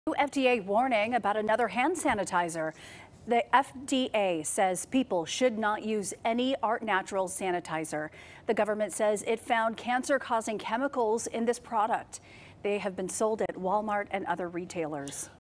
New FDA warning about another hand sanitizer. The FDA says people should not use any ArtNaturals sanitizer. The government says it found cancer-causing chemicals in this product. They have been sold at Walmart and other retailers.